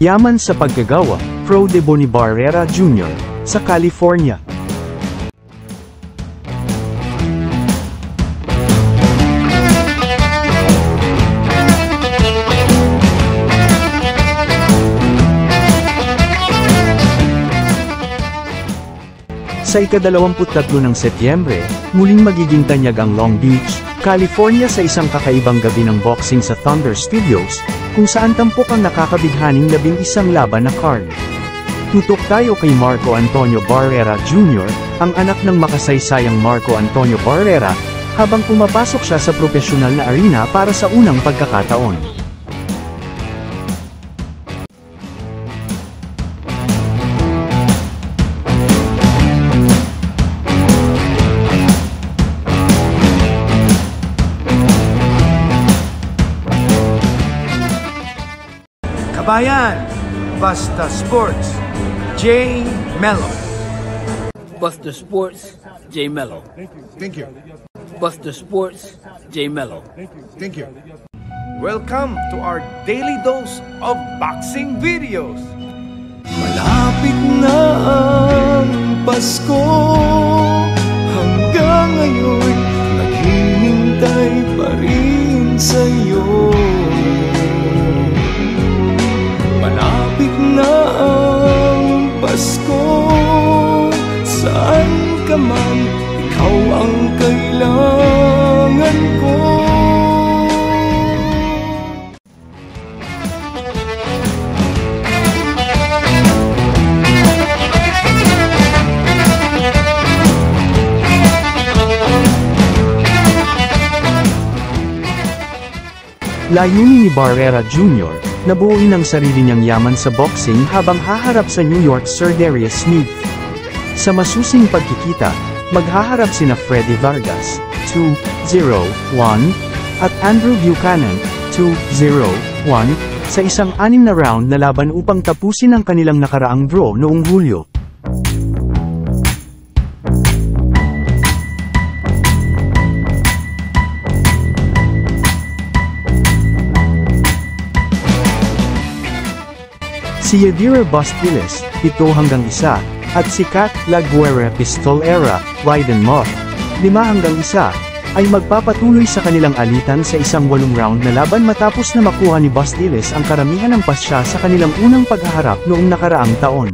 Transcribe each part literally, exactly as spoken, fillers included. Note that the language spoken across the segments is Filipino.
Yaman sa paggagawa, Pro de Bonibarrera Junior, sa California. Sa ikadalawamput tatlo ng Setyembre, muling magiging tanyag ang Long Beach, California sa isang kakaibang gabi ng boxing sa Thunder Studios, kung saan tampok ang nakakabighaning labing isang laban na card. Tutok tayo kay Marco Antonio Barrera Junior, ang anak ng makasaysayang Marco Antonio Barrera, habang pumapasok siya sa propesyonal na arena para sa unang pagkakataon. Kabayan, Basta Sports, J. Mello. Buster Sports, J. Mello. Thank you. Buster Sports, J. Mello. Thank you. Welcome to our daily dose of boxing videos. Malapit na ang Pasko, hanggang ngayon naghihintay pa rin sa'yo. Malapit na ang Pasko, saan ka man, ikaw ang kailangan ko. Layunin ni Barrera Junior, nabuuin ang sarili niyang yaman sa boxing habang haharap sa New York Sir Darius Smith. Sa masusing pagkikita, maghaharap sina Freddy Vargas, two zero one, at Andrew Buchanan, two zero one, sa isang anim na round na laban upang tapusin ang kanilang nakaraang draw noong Hulyo. Si Yadira Bastiles, pito hanggang isa, at si Kat Laguerre Pistolera, Raiden Moth, lima hanggang isa, ay magpapatuloy sa kanilang alitan sa isang walong round na laban matapos na makuha ni Bastiles ang karamihan ng pasya sa kanilang unang paghaharap noong nakaraang taon.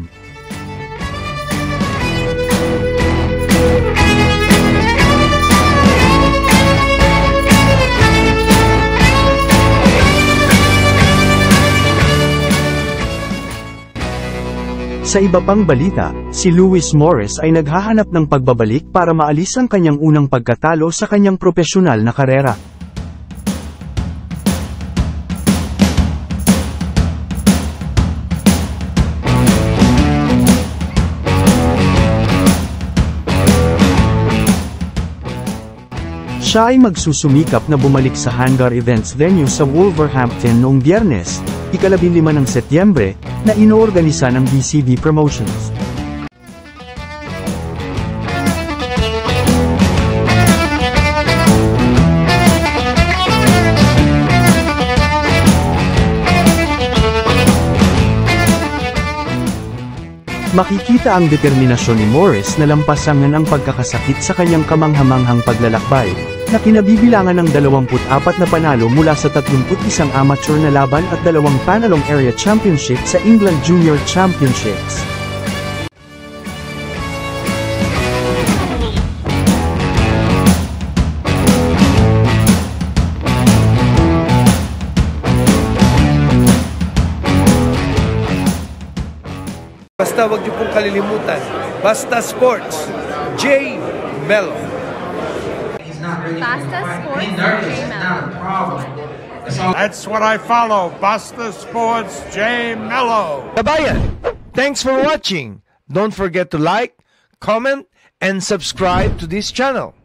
Sa iba pang balita, si Luis Morris ay naghahanap ng pagbabalik para maalis ang kanyang unang pagkatalo sa kanyang propesyonal na karera. Siya ay magsusumikap na bumalik sa Hangar Events venue sa Wolverhampton noong Biyernes, ikalabinlima ng Setyembre, na inoorganisa ng B C B Promotions. Makikita ang determinasyon ni Morris na lampasangan ang pagkakasakit sa kanyang kamanghamanghang paglalakbay, na kinabibilangan ng dalawampu't apat na panalo mula sa tatlumput isang amateur na laban at dalawang panalong area championship sa England Junior Championships. Basta wag niyo pong kalilimutan, Basta Sports, J. Mello. Basta Sports, J. Mello. That's what I follow, Basta Sports, J. Mello. Kabayan, thanks for watching. Don't forget to like, comment, and subscribe to this channel.